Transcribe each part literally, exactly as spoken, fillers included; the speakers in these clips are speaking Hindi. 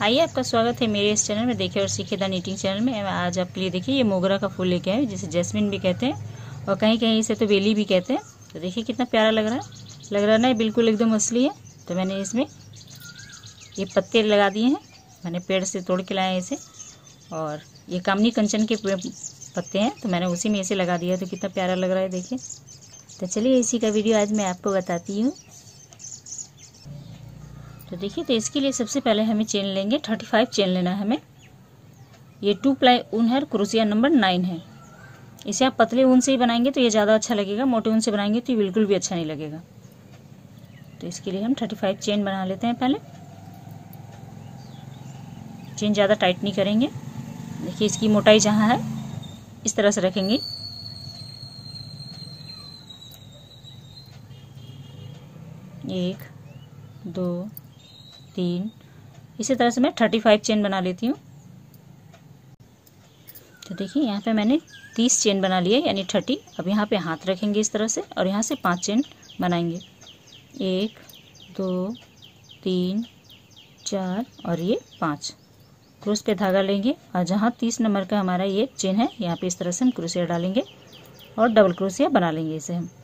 आइए, आपका स्वागत है मेरे इस चैनल में। देखिए और सीखे द नीटिंग चैनल में। आज आपके लिए देखिए ये मोगरा का फूल लेके आए, जिसे जैस्मिन भी कहते हैं और कहीं कहीं इसे तो बेली भी कहते हैं। तो देखिए कितना प्यारा लग रहा है लग रहा है ना, बिल्कुल एकदम असली है। तो मैंने इसमें ये पत्ते लगा दिए हैं, मैंने पेड़ से तोड़ के लाए हैं इसे। और ये कामनी कंचन के पत्ते हैं, तो मैंने उसी में इसे लगा दिया। तो कितना प्यारा लग रहा है देखिए। तो चलिए इसी का वीडियो आज मैं आपको बताती हूँ। तो देखिए, तो इसके लिए सबसे पहले हमें चेन लेंगे, पैंतीस चेन लेना है हमें। ये टू प्लाई ऊन है, क्रोशिया नंबर नाइन है। इसे आप पतले ऊन से ही बनाएंगे तो ये ज़्यादा अच्छा लगेगा, मोटे ऊन से बनाएंगे तो ये बिल्कुल भी अच्छा नहीं लगेगा। तो इसके लिए हम पैंतीस चेन बना लेते हैं। पहले चेन ज़्यादा टाइट नहीं करेंगे। देखिए इसकी मोटाई जहाँ है इस तरह से रखेंगे। एक, दो, तीन, इसी तरह से मैं पैंतीस चेन बना लेती हूँ। तो देखिए यहाँ पे मैंने तीस चेन बना लिया, यानी तीस। अब यहाँ पे हाथ रखेंगे इस तरह से और यहाँ से पांच चेन बनाएंगे। एक, दो, तीन, चार और ये पाँच। क्रोस पे धागा लेंगे और जहाँ तीस नंबर का हमारा ये चेन है, यहाँ पे इस तरह से हम क्रोशिया डालेंगे और डबल क्रोशिया बना लेंगे इसे हम।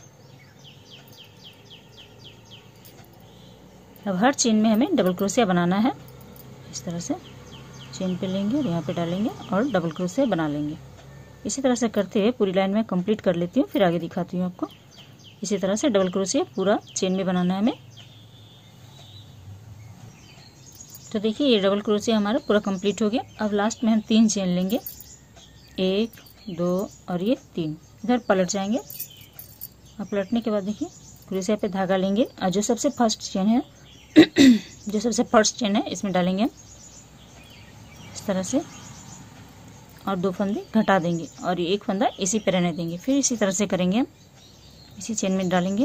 अब हर चेन में हमें डबल क्रोशिया बनाना है। इस तरह से चेन पे लेंगे और यहाँ पे डालेंगे और डबल क्रोशिया बना लेंगे। इसी तरह से करते हुए पूरी लाइन में कंप्लीट कर लेती हूँ, फिर आगे दिखाती हूँ आपको। इसी तरह से डबल क्रोशिया पूरा चेन में बनाना है हमें। तो देखिए ये डबल क्रोशिया हमारा पूरा कंप्लीट हो गया। अब लास्ट में हम तीन चेन लेंगे, एक, दो और ये तीन। इधर पलट जाएंगे और पलटने के बाद देखिए क्रोशिया पे धागा लेंगे और जो सबसे फर्स्ट चेन है जो सबसे फर्स्ट चेन है इसमें डालेंगे इस तरह से और दो फंदे घटा देंगे और ये एक फंदा इसी पे रहने देंगे। फिर इसी तरह से करेंगे हम, इसी चेन में डालेंगे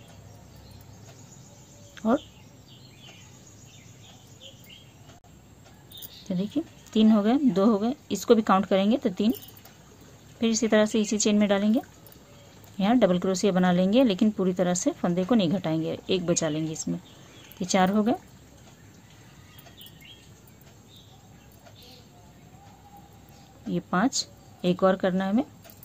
और तो देखिए तीन हो गए, दो हो गए, इसको भी काउंट करेंगे तो तीन। फिर इसी तरह से इसी चेन में डालेंगे, यहाँ डबल क्रोशिया बना लेंगे, लेकिन पूरी तरह से फंदे को नहीं घटाएंगे, एक बचा लेंगे इसमें। ये चार हो गए। ये पांच, एक और करना है हमें।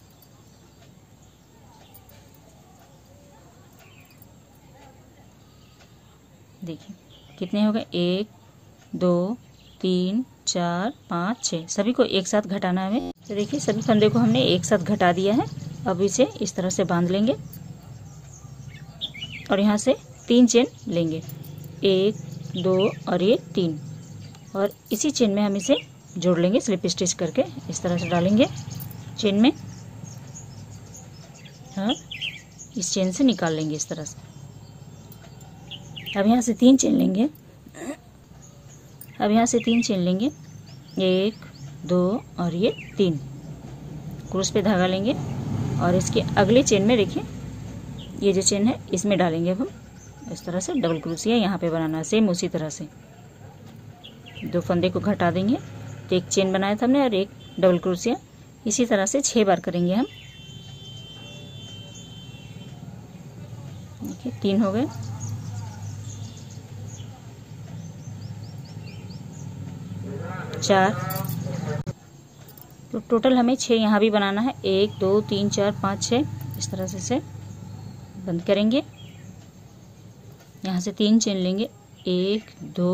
देखिए कितने हो गए, एक, दो, तीन, चार, पाँच, छः। सभी को एक साथ घटाना है हमें। तो देखिए सभी फंदे को हमने एक साथ घटा दिया है। अब इसे इस तरह से बांध लेंगे और यहाँ से तीन चेन लेंगे, एक, दो और ये तीन। और इसी चेन में हम इसे जोड़ लेंगे स्लिप स्टिच करके। इस तरह से डालेंगे चेन में और इस चेन से निकाल लेंगे इस तरह से। अब यहाँ से तीन चेन लेंगे अब यहाँ से तीन चेन लेंगे, एक, दो और ये तीन। क्रोस पे धागा लेंगे और इसके अगले चेन में देखिए ये जो चेन है इसमें डालेंगे अब हम। इस तरह से डबल क्रोशिया यहाँ पे बनाना है, सेम उसी तरह से। दो फंदे को घटा देंगे, तो एक चेन बनाया था हमने और एक डबल क्रोशिया। इसी तरह से छह बार करेंगे हम। देखिए तीन हो गए, चार। तो टोटल हमें छः यहाँ भी बनाना है, एक, दो, तीन, चार, पाँच, छः। इस तरह से से बंद करेंगे। यहाँ से तीन चेन लेंगे, एक, दो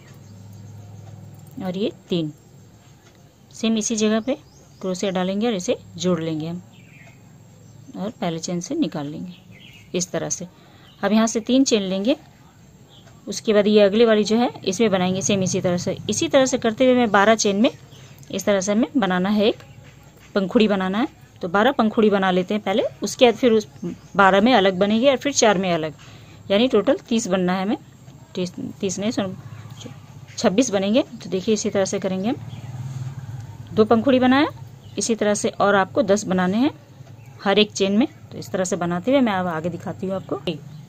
और ये तीन। सेम इसी जगह पे क्रोशिया डालेंगे और इसे जोड़ लेंगे हम और पहले चेन से निकाल लेंगे इस तरह से। अब यहाँ से तीन चेन लेंगे, उसके बाद ये अगली वाली जो है इसमें बनाएंगे सेम इसी तरह से। इसी तरह से करते हुए मैं बारह चेन में इस तरह से हमें बनाना है, एक पंखुड़ी बनाना है। तो बारह पंखुड़ी बना लेते हैं पहले, उसके बाद फिर उस बारह में अलग बनेगी और फिर चार में अलग, यानी टोटल तीस बनना है हमें। तीस तीस नहीं सुन छब्बीस बनेंगे। तो देखिए इसी तरह से करेंगे हम। दो पंखुड़ी बनाया, इसी तरह से और आपको दस बनाने हैं हर एक चेन में। तो इस तरह से बनाते हुए मैं अब आगे दिखाती हूँ आपको।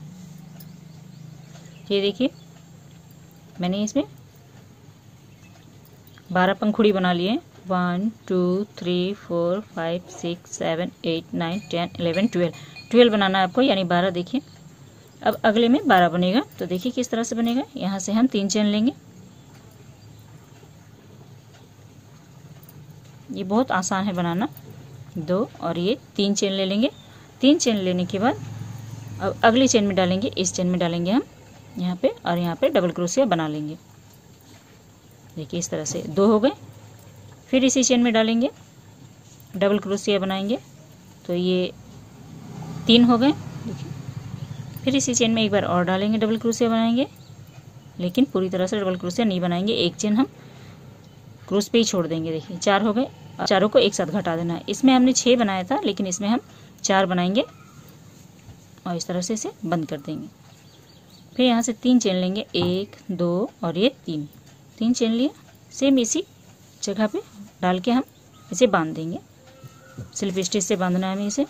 ये देखिए मैंने इसमें बारह पंखुड़ी बना लिए। One, two, three, four, five, six, seven, eight, nine, ten, eleven, twelve. Twelve बनाना है आपको, यानी बारह। देखिए अब अगले में बारह बनेगा। तो देखिए किस तरह से बनेगा। यहाँ से हम तीन चेन लेंगे, ये बहुत आसान है बनाना। दो और ये तीन चेन ले लेंगे। तीन चेन लेने के बाद अब अगली चेन में डालेंगे, इस चेन में डालेंगे हम यहाँ पे, और यहाँ पे डबल क्रोशिया बना लेंगे। देखिए इस तरह से दो हो गए। फिर इसी चेन में डालेंगे, डबल क्रोशिया बनाएंगे, तो ये तीन हो गए। देखिए फिर इसी चेन में एक बार और डालेंगे, डबल क्रोशिया बनाएंगे, लेकिन पूरी तरह से डबल क्रोशिया नहीं बनाएंगे, एक चेन हम क्रोश पे ही छोड़ देंगे। देखिए चार हो गए। अब चारों को एक साथ घटा देना है। इसमें हमने छः बनाया था, लेकिन इसमें हम चार बनाएंगे और इस तरह से इसे बंद कर देंगे। फिर यहाँ से तीन चेन लेंगे, एक दो और ये तीन, तीन चेन लिए। सेम इसी जगह पे डाल के हम इसे बांध देंगे। स्लिप स्टिच से बांधना है हमें इसे।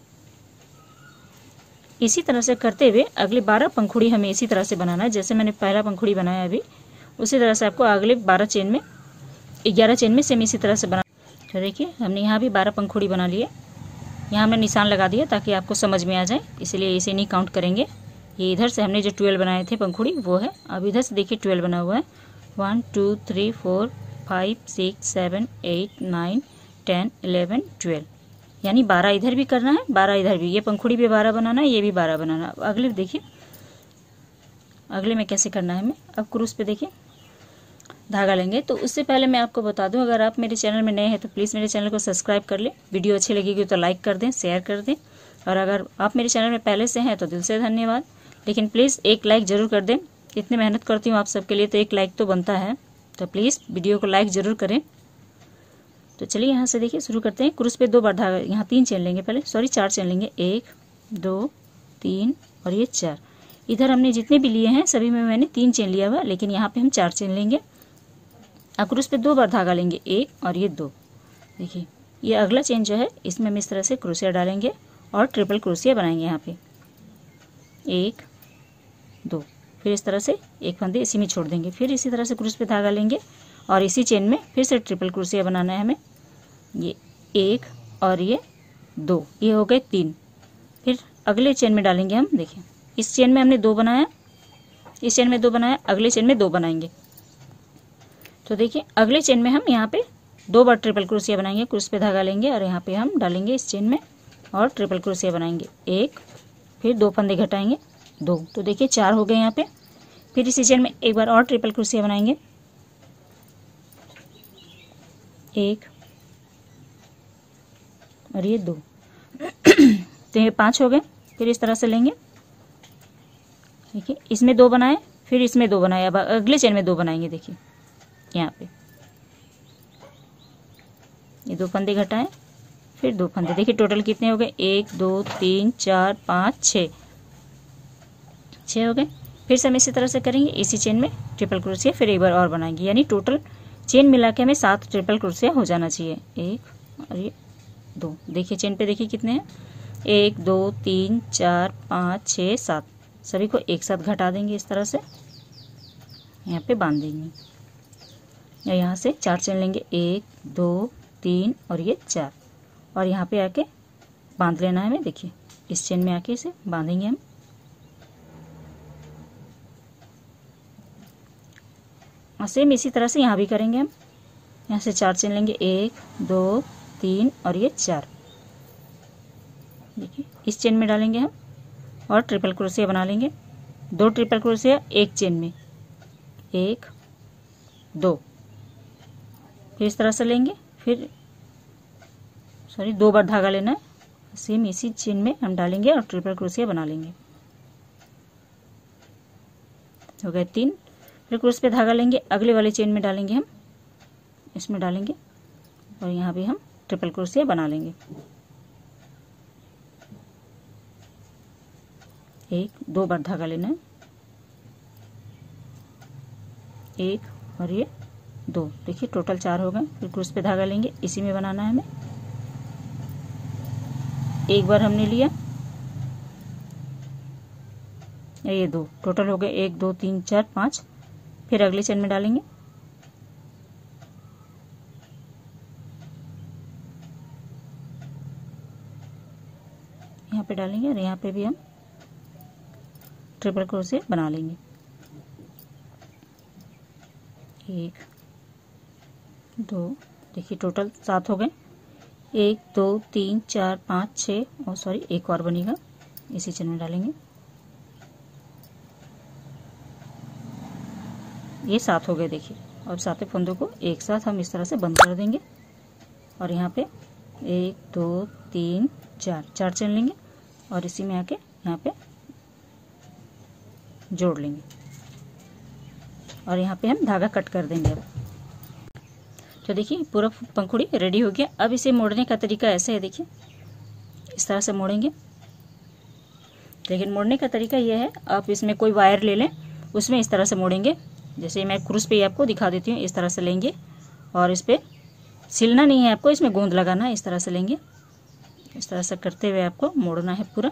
इसी तरह से करते हुए अगले बारह पंखुड़ी हमें इसी तरह से बनाना है, जैसे मैंने पहला पंखुड़ी बनाया अभी, उसी तरह से आपको अगले बारह चेन में, ग्यारह चेन में सेम इसी तरह से बना। तो देखिए हमने यहाँ भी बारह पंखुड़ी बना लिए। यहाँ हमने निशान लगा दिया ताकि आपको समझ में आ जाए, इसलिए इसे नहीं काउंट करेंगे। ये इधर से हमने जो ट्वेल्व बनाए थे पंखुड़ी वो है। अब इधर से देखिए ट्वेल्व बना हुआ है। One two three four five six seven eight nine ten eleven twelve, यानी बारह इधर भी करना है, बारह इधर भी। ये पंखुड़ी भी बारह बनाना है, ये भी बारह बनाना है। अगले देखिए अगले में कैसे करना है हमें। अब क्रूस पे देखिए धागा लेंगे। तो उससे पहले मैं आपको बता दूं, अगर आप मेरे चैनल में नए हैं तो प्लीज़ मेरे चैनल को सब्सक्राइब कर लें। वीडियो अच्छी लगेगी तो लाइक कर दें, शेयर कर दें, और अगर आप मेरे चैनल में पहले से हैं तो दिल से धन्यवाद। लेकिन प्लीज़ एक लाइक ज़रूर कर दें। इतनी मेहनत करती हूँ आप सबके लिए, तो एक लाइक तो बनता है, तो प्लीज़ वीडियो को लाइक ज़रूर करें। तो चलिए यहाँ से देखिए शुरू करते हैं। क्रूस पे दो बार धागा, यहाँ तीन चेन लेंगे, पहले सॉरी चार चेन लेंगे, एक दो तीन और ये चार। इधर हमने जितने भी लिए हैं सभी में मैंने तीन चेन लिया हुआ, लेकिन यहाँ पे हम चार चेन लेंगे। अब क्रूस पे दो बार धागा लेंगे, एक और ये दो। देखिए ये अगला चेन जो है इसमें हम इस तरह से क्रोशिया डालेंगे और ट्रिपल क्रोशिया बनाएंगे। यहाँ पे एक दो, फिर इस तरह से एक फंदे इसी में छोड़ देंगे। फिर इसी तरह से क्रूस पे धागा लेंगे और इसी चेन में फिर से ट्रिपल क्रोशिया बनाना है हमें। ये एक और ये दो, ये हो गए तीन। फिर अगले चेन में डालेंगे हम। देखिए इस चेन में हमने दो बनाया, इस चेन में दो बनाया, अगले चेन में दो बनाएंगे। तो देखिए अगले चेन में हम यहाँ पे दो बार ट्रिपल क्रोशिया बनाएंगे। क्रूस पे धागा लेंगे और यहाँ पे हम डालेंगे इस चेन में और ट्रिपल क्रोशिया बनाएंगे, एक, फिर दो फंदे घटाएंगे, दो। तो देखिए चार हो गए यहाँ पे। फिर इसी चेन में एक बार और ट्रिपल क्रोशिया बनाएंगे, एक और ये दो। तो ये पांच हो गए। फिर इस तरह से लेंगे, देखिए इसमें दो बनाए, फिर इसमें दो बनाए, अब अगले चेन में दो बनाएंगे। देखिए यहाँ पे ये दो फंदे घटाएं, फिर दो फंदे। देखिए टोटल कितने हो गए, एक दो तीन चार पाँच छः, छः हो गए। फिर से हम इसी तरह से करेंगे, इसी चेन में ट्रिपल क्रोशिया फिर एक बार और बनाएंगे, यानी टोटल चेन मिला के हमें सात ट्रिपल क्रोशिया हो जाना चाहिए। एक और ये दो। देखिए चेन पे देखिए कितने हैं, एक दो तीन चार पाँच छः सात। सभी को एक साथ घटा देंगे इस तरह से, यहाँ पे बांध देंगे। या यहाँ से चार चेन लेंगे, एक दो तीन और ये चार, और यहाँ पे आके बांध लेना है हमें। देखिए इस चेन में आके इसे बांधेंगे हम। और सेम इसी तरह से यहाँ भी करेंगे हम। यहाँ से चार चेन लेंगे, एक दो तीन और ये चार। देखिए इस चेन में डालेंगे हम और ट्रिपल क्रोशिया बना लेंगे। दो ट्रिपल क्रोशिया एक चेन में, एक दो। फिर इस तरह से लेंगे, फिर सॉरी दो बार धागा लेना है, सेम इसी चेन में हम डालेंगे और ट्रिपल क्रोशिया बना लेंगे। हो गए तीन। फिर क्रोश पे धागा लेंगे, अगले वाले चेन में डालेंगे हम, इसमें डालेंगे और यहाँ भी हम ट्रिपल क्रोशिया बना लेंगे। एक दो बार धागा लेना है, एक और ये दो। देखिए टोटल चार हो गए। फिर क्रूस पे धागा लेंगे, इसी में बनाना है हमें। एक बार हमने लिया, ये दो, टोटल हो गए एक दो तीन चार पाँच। फिर अगले चेन में डालेंगे, यहाँ पे डालेंगे और यहाँ पे भी हम ट्रिपल क्रोशिया बना लेंगे। एक दो देखिए टोटल सात हो गए, एक दो तीन चार पाँच छः, और सॉरी एक और बनेगा, इसी चेन में डालेंगे। ये सात हो गए देखिए। अब सातों फंदों को एक साथ हम इस तरह से बंद कर देंगे और यहाँ पे एक दो तीन चार चार चेन लेंगे और इसी में आके यहाँ पे जोड़ लेंगे और यहाँ पे हम धागा कट कर देंगे। अब तो देखिए पूरा पंखुड़ी रेडी हो गया। अब इसे मोड़ने का तरीका ऐसे है, देखिए इस तरह से मोड़ेंगे। लेकिन मोड़ने का तरीका यह है, आप इसमें कोई वायर ले लें, उसमें इस तरह से मोड़ेंगे। जैसे मैं क्रूस पे आपको दिखा देती हूँ, इस तरह से लेंगे और इस पर सिलना नहीं है आपको, इसमें गोंद लगाना है। इस तरह से लेंगे, इस तरह से करते हुए आपको मोड़ना है पूरा।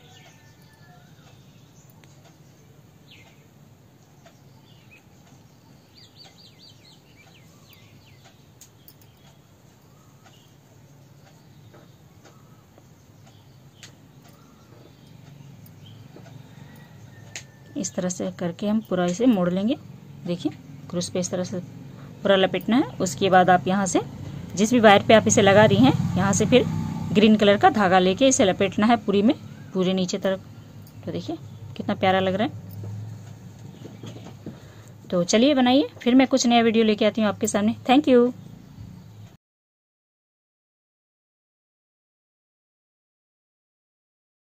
इस तरह से करके हम पूरा इसे मोड़ लेंगे। देखिए क्रूस पे इस तरह से पूरा लपेटना है। उसके बाद आप यहाँ से जिस भी वायर पे आप इसे लगा रही हैं, यहाँ से फिर ग्रीन कलर का धागा लेके इसे लपेटना है पूरी में, पूरे नीचे तरफ। तो देखिए कितना प्यारा लग रहा है। तो चलिए बनाइए, फिर मैं कुछ नया वीडियो लेके आती हूँ आपके सामने। Thank you.